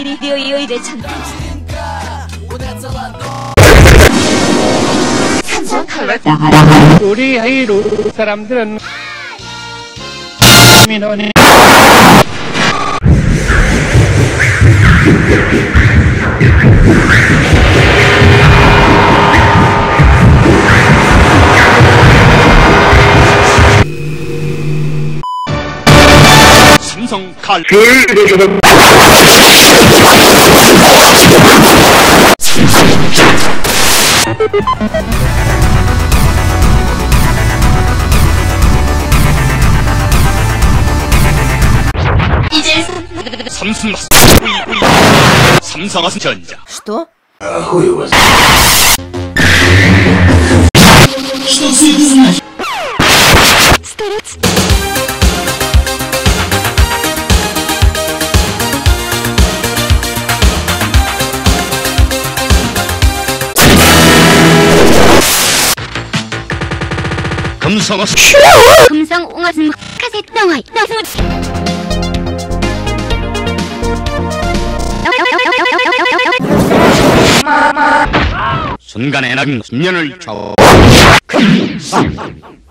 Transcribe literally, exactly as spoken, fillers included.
이리디오이오이 대천 삼성 칼라 우리 하이루 사람들은 민원이 삼성 칼 이제 삼성 삼성화스 전자 что? Старец. 금성화스 금성 옹화승 카세트 나와이 나승 순간에 낙 년을 좌우 금성